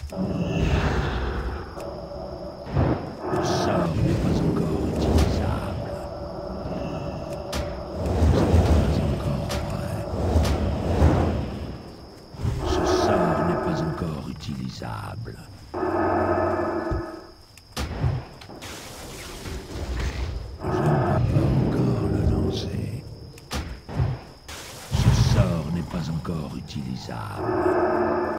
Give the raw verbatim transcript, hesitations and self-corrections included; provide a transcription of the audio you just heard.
Le sort n'est pas encore utilisable. Ce n'est pas encore vrai. Ce sort n'est pas encore utilisable. Je ne peux pas encore le lancer. Ce sort n'est pas encore utilisable.